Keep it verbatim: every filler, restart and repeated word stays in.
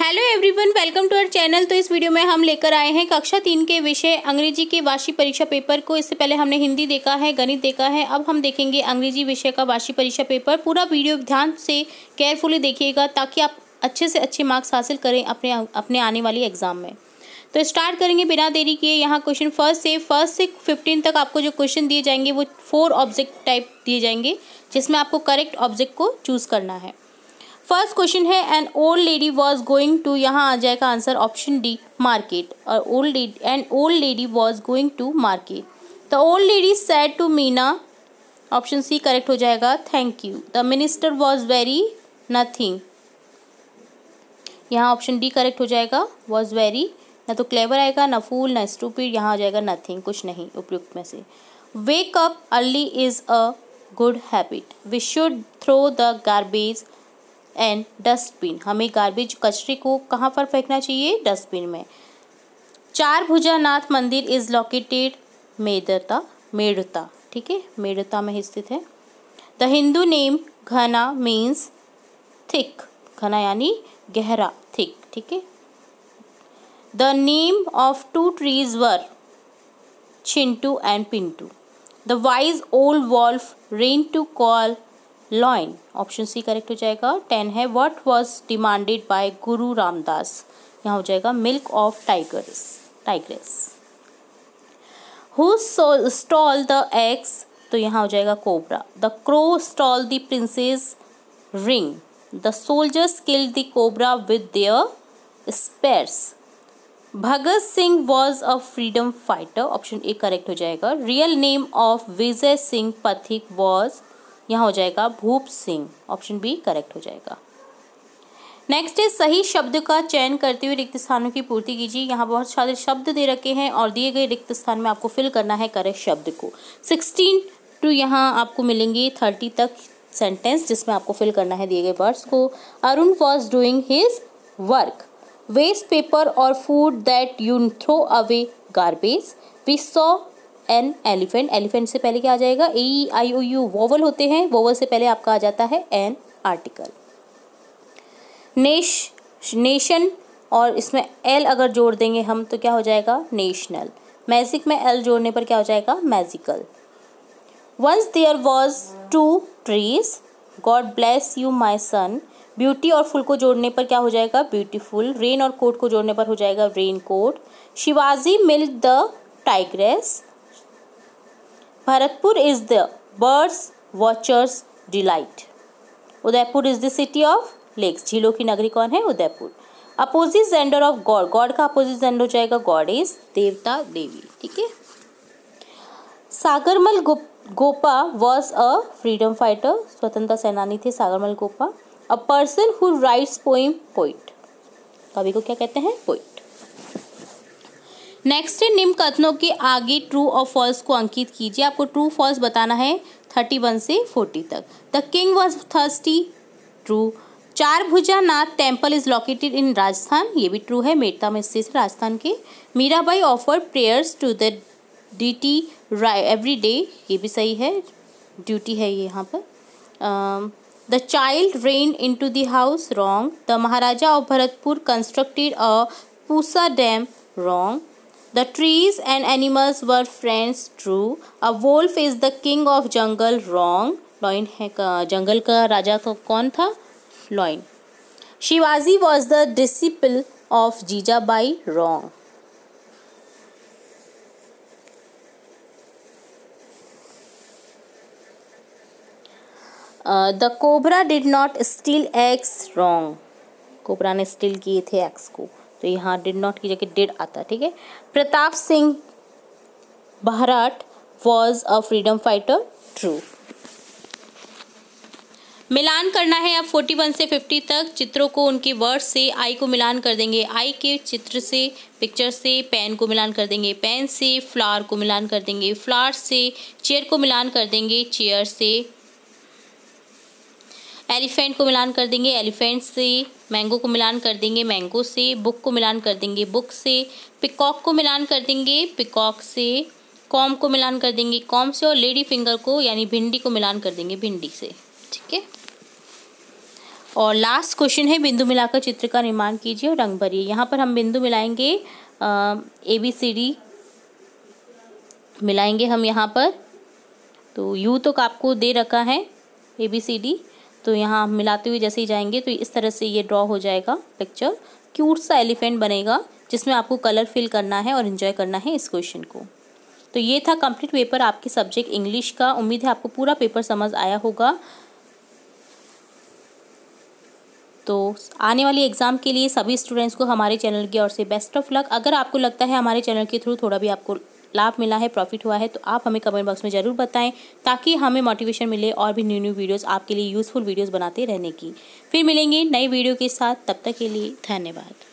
Hello everyone, welcome to our channel. तो इस video में हम लेकर आए हैं कक्षा तीन के विषय अंग्रेजी के वार्षिक परीक्षा पेपर को। इससे पहले हमने हिंदी देखा है, गणित देखा है, अब हम देखेंगे अंग्रेजी विषय का वार्षिक परीक्षा पेपर। पूरा वीडियो ध्यान से केयरफुली देखिएगा ताकि आप अच्छे से अच्छे मार्क्स हासिल करें अपने अपने आने वाली एग्जाम में। तो स्टार्ट करेंगे बिना देरी किए। यहाँ क्वेश्चन फर्स्ट से फर्स्ट से फिफ्टीन तक आपको जो क्वेश्चन दिए जाएंगे वो फोर ऑब्जेक्ट टाइप दिए जाएंगे, जिसमें आपको करेक्ट ऑब्जेक्ट को चूज करना है। फर्स्ट क्वेश्चन है an old lady was going to, यहाँ आ जाएगा आंसर ऑप्शन डी मार्केट। और old lady an old lady was going to market. The old lady said to Meena, option C correct हो जाएगा, thank you. The minister was very nothing, यहाँ option D correct हो जाएगा, was very, ना तो clever आएगा ना फूल ना स्टूपिड, यहाँ आ जाएगा नथिंग, कुछ नहीं उपयुक्त में से। Wake up early is a good habit, we should throw the garbage and dustbin, हमें गार्बेज कचरे को कहाँ पर फेंकना चाहिए, डस्टबिन में। चार भुजा नाथ मंदिर इज लोकेटेड मेड़ता, मेड़ता, ठीक है, मेड़ता में स्थित है। The Hindu name ghana means thick, घना यानी गहरा, थिक, ठीक है। The name of two trees were Chintu and Pintu. The wise old wolf ran to call lion, option C correct हो जाएगा, टेन है। व्हाट वाज डिमांडेड बाय गुरु रामदास, यहाँ हो जाएगा milk of tigers, tigress. Who stole the eggs, तो यहाँ हो जाएगा cobra. The crow stole the princess ring, the soldiers killed the cobra with their spears. Bhagat Singh was a freedom fighter, option A correct हो जाएगा। Real name of Vijay Singh Pathik was, यहाँ हो जाएगा भूप Singh, option B correct हो जाएगा। नेक्स्ट है सही शब्द का चयन करते हुए रिक्त स्थानों की पूर्ति कीजिए। यहाँ बहुत सारे शब्द दे रखे हैं और दिए गए रिक्त स्थान में आपको फिल करना है करेक्ट शब्द को। सिक्सटीन टू यहाँ आपको मिलेंगे थर्टी तक सेंटेंस जिसमें आपको फिल करना है दिए गए वर्ड्स को। Arun was doing his work, waste paper और food that you throw away garbage, we saw an elephant, elephant से पहले क्या आ जाएगा, ए आई ओ यू वोवल होते हैं, वोवल से पहले आपका आ जाता है एन आर्टिकल। नेश नेशन और इसमें एल अगर जोड़ देंगे हम तो क्या हो जाएगा, नेशनल। मैजिक में एल जोड़ने पर क्या हो जाएगा, magical. Once there was two trees, god bless you my son, beauty और फुल को जोड़ने पर क्या हो जाएगा, ब्यूटीफुल। रेन और कोट को जोड़ने पर हो जाएगा raincoat. Shivaji milk the tigress, Bharatpur is the birds watchers delight. Udaipur is the city of lakes, झीलों की नगरी कौन है, Udaipur. Opposite gender of god, god का अपोजिट जेंडर हो जाएगा गॉडेस, देवता देवी, ठीक है। Sagarmal Go, Gopa was a freedom fighter, स्वतंत्रता सेनानी थे Sagarmal Gopa. A person who writes poem, poet, कवि को क्या कहते हैं, पोइट। नेक्स्ट है निम्न कथनों के आगे ट्रू और फॉल्स को अंकित कीजिए। आपको ट्रू फॉल्स बताना है थर्टी वन से फोर्टी तक। The king was thirsty, true. Char Bhuja Nath temple is located in Rajasthan, ये भी ट्रू है, मेड़ता में स्थित है राजस्थान के। Mirabai offer prayers to the duty every day, ये भी सही है, ड्यूटी है ये यहाँ पर। The child ran into the house, wrong. The maharaja of Bharatpur constructed a Pusa dam, wrong. The trees and animals were friends, true. A wolf is the king of jungle, wrong. Lion है का जंगल का राजा तो कौन था, lion. Shivaji was the disciple of Jijabai, wrong. Uh, the cobra did not steal eggs, wrong. Cobra ने steal किए थे eggs को, तो यहाँ डिड नॉट की जगह डिड आता, ठीक है। Pratap Singh Barhat was a freedom fighter, true. मिलान करना है अब फोर्टी वन से फिफ्टी तक। चित्रों को उनके वर्ड से, आई को मिलान कर देंगे आई के चित्र से, पिक्चर से। पेन को मिलान कर देंगे पेन से। फ्लावर को मिलान कर देंगे फ्लावर से। चेयर को मिलान कर देंगे चेयर से। एलिफेंट को मिलान कर देंगे एलिफेंट से। मैंगो को मिलान कर देंगे मैंगो से। बुक को मिलान कर देंगे बुक से। पिकॉक को मिलान कर देंगे पिकॉक से। कॉम को मिलान कर देंगे कॉम से। और लेडी फिंगर को यानी भिंडी को मिलान कर देंगे भिंडी से, ठीक है। और लास्ट क्वेश्चन है बिंदु मिलाकर चित्र का निर्माण कीजिए और रंग भरिए। यहाँ पर हम बिंदु मिलाएंगे, ए बी सी डी मिलाएंगे हम यहाँ पर। तो यू तो आपको दे रखा है ए बी सी डी, तो यहाँ हम मिलाते हुए जैसे ही जाएंगे तो इस तरह से ये ड्रॉ हो जाएगा पिक्चर। क्यूट सा एलिफेंट बनेगा जिसमें आपको कलर फिल करना है और एंजॉय करना है इस क्वेश्चन को। तो ये था कंप्लीट पेपर आपके सब्जेक्ट इंग्लिश का। उम्मीद है आपको पूरा पेपर समझ आया होगा। तो आने वाली एग्ज़ाम के लिए सभी स्टूडेंट्स को हमारे चैनल की ओर से बेस्ट ऑफ लक। अगर आपको लगता है हमारे चैनल के थ्रू थोड़ा भी आपको लाभ मिला है, प्रॉफिट हुआ है, तो आप हमें कमेंट बॉक्स में ज़रूर बताएं ताकि हमें मोटिवेशन मिले और भी न्यू न्यू वीडियोस आपके लिए यूज़फुल वीडियोस बनाते रहने की। फिर मिलेंगे नई वीडियो के साथ, तब तक के लिए धन्यवाद।